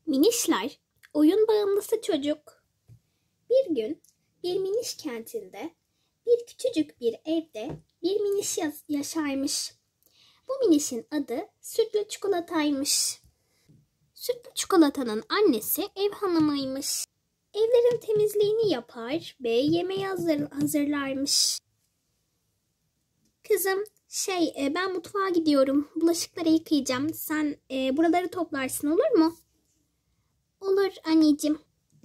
Minişler, oyun bağımlısı çocuk. Bir gün bir miniş kentinde bir küçücük bir evde bir miniş yaşarmış. Bu minişin adı Sütlü Çikolata'ymış. Sütlü Çikolata'nın annesi ev hanımıymış. Evlerin temizliğini yapar ve yemeği hazırlarmış. Kızım, ben mutfağa gidiyorum. Bulaşıkları yıkayacağım. Sen buraları toplarsın, olur mu? Olur anneciğim.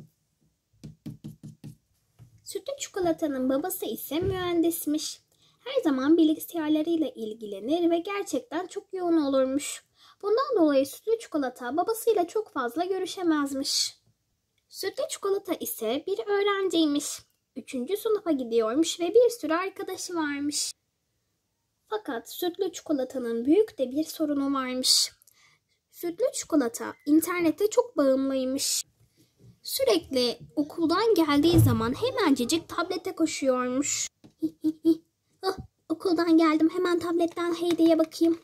Sütlü Çikolata'nın babası ise mühendismiş. Her zaman bilgisayarlarıyla ilgilenir ve gerçekten çok yoğun olurmuş. Bundan dolayı Sütlü Çikolata babasıyla çok fazla görüşemezmiş. Sütlü Çikolata ise bir öğrenciymiş. 3. sınıfa gidiyormuş ve bir sürü arkadaşı varmış. Fakat Sütlü Çikolata'nın büyük de bir sorunu varmış. Sütlü Çikolata internete çok bağımlıymış. Sürekli okuldan geldiği zaman hemencecik tablete koşuyormuş. Okuldan geldim, hemen tabletten Heyde'ye bakayım.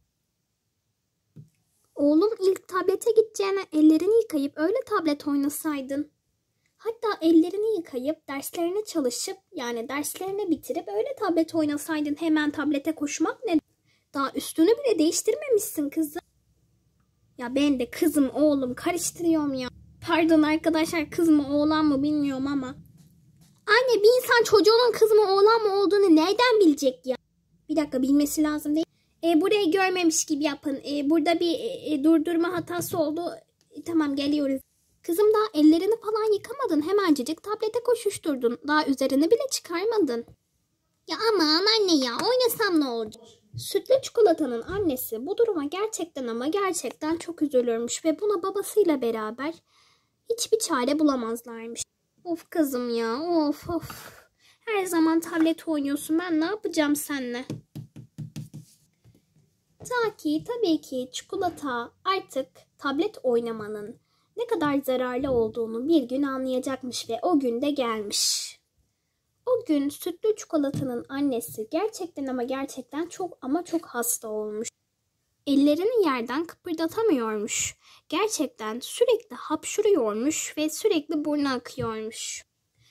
Oğlum, ilk tablete gideceğine ellerini yıkayıp öyle tablet oynasaydın. Hatta ellerini yıkayıp derslerine çalışıp derslerini bitirip öyle tablet oynasaydın. Hemen tablete koşmak ne? Daha üstünü bile değiştirmemişsin kızım. Ya ben de kızım oğlum karıştırıyorum ya. Pardon arkadaşlar, kız mı oğlan mı bilmiyorum ama. Anne, bir insan çocuğunun kız mı oğlan mı olduğunu nereden bilecek ya? Bir dakika, bilmesi lazım değil. Burayı görmemiş gibi yapın. Burada bir durdurma hatası oldu. Tamam, geliyoruz. Kızım, daha ellerini falan yıkamadın. Hemencecik tablete koşuşturdun. Daha üzerini bile çıkarmadın. Ya aman anne ya, oynasam ne olacak? Sütlü Çikolata'nın annesi bu duruma gerçekten çok üzülürmüş ve buna babasıyla beraber hiçbir çare bulamazlarmış. Of kızım ya, of. Her zaman tablet oynuyorsun, ben ne yapacağım seninle? Tabii ki Çikolata artık tablet oynamanın ne kadar zararlı olduğunu bir gün anlayacakmış ve o gün de gelmiş. O gün Sütlü Çikolata'nın annesi gerçekten çok hasta olmuş. Ellerini yerden kıpırdatamıyormuş. Gerçekten sürekli hapşuruyormuş ve sürekli burnu akıyormuş.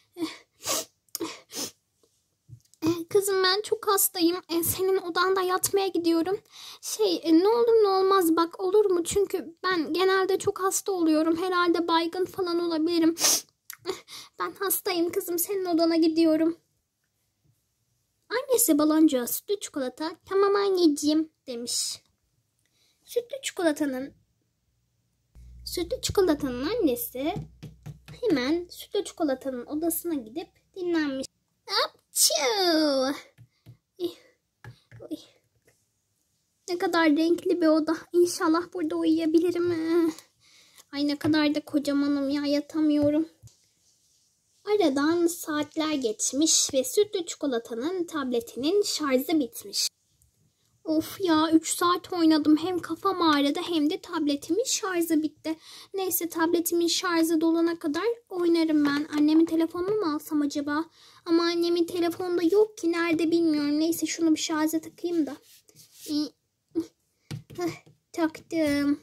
Kızım, ben çok hastayım. Senin odanda yatmaya gidiyorum. Ne olur ne olmaz bak, olur mu? Çünkü ben genelde çok hasta oluyorum. Herhalde baygın falan olabilirim. Ben hastayım kızım, senin odana gidiyorum. Annesi baloncuğa Sütlü Çikolata tamam anneciğim demiş. Sütlü Çikolata'nın annesi hemen Sütlü Çikolata'nın odasına gidip dinlenmiş. Apçıv! Ne kadar renkli bir oda. İnşallah burada uyuyabilirim. Ay ne kadar da kocamanım ya, yatamıyorum. Aradan saatler geçmiş ve Sütlü Çikolata'nın tabletinin şarjı bitmiş. Of ya, 3 saat oynadım. Hem kafam ağrıdı hem de tabletimin şarjı bitti. Neyse, tabletimin şarjı dolana kadar oynarım ben. Annemin telefonunu mu alsam acaba? Ama annemin telefonda yok ki, nerede bilmiyorum. Neyse, şunu bir şarja takayım da. Taktım.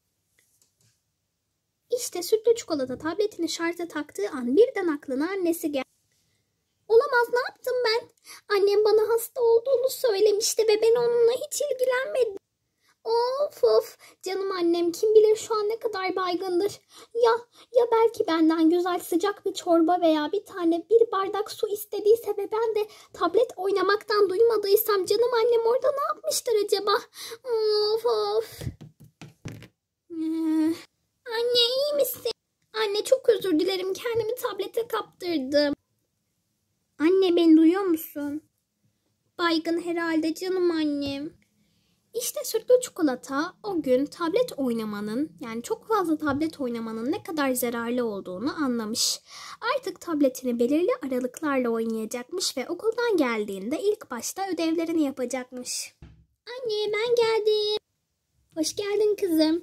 İşte Sütlü Çikolata tabletini şarja taktığı an birden aklına annesi geldi. Olamaz, ne yaptım ben? Annem bana hasta olduğunu söylemişti ve ben onunla hiç ilgilenmedim. Of, canım annem, kim bilir şu an ne kadar baygındır. Ya belki benden güzel sıcak bir çorba veya bir bardak su istediyse ve ben de tablet oynamaktan duymadıysam canım annem orada ne yapmıştır acaba? Of. Anne, iyi misin? Anne, çok özür dilerim, kendimi tablete kaptırdım. Anne, beni duyuyor musun? Baygın herhalde canım annem. İşte Sütlü Çikolata o gün çok fazla tablet oynamanın ne kadar zararlı olduğunu anlamış. Artık tabletini belirli aralıklarla oynayacakmış ve okuldan geldiğinde ilk başta ödevlerini yapacakmış. Anne, ben geldim. Hoş geldin kızım.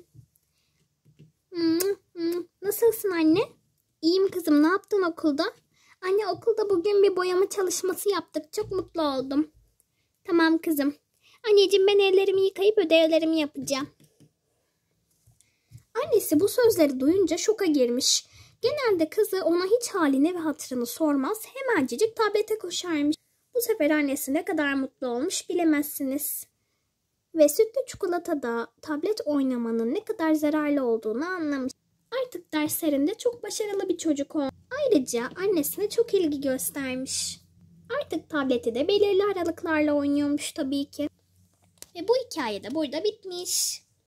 Nasılsın anne? İyiyim kızım, ne yaptın okulda? Anne, okulda bugün bir boyama çalışması yaptık. Çok mutlu oldum. Tamam kızım. Anneciğim, ben ellerimi yıkayıp ödevlerimi yapacağım. Annesi bu sözleri duyunca şoka girmiş. Genelde kızı ona hiç halini ve hatırını sormaz, hemencecik tablete koşarmış. Bu sefer annesi ne kadar mutlu olmuş bilemezsiniz. Ve sütlü çikolatada tablet oynamanın ne kadar zararlı olduğunu anlamış. Artık derslerinde çok başarılı bir çocuk olmuş. Ayrıca annesine çok ilgi göstermiş. Artık tableti de belirli aralıklarla oynuyormuş tabii ki. Ve bu hikaye de burada bitmiş.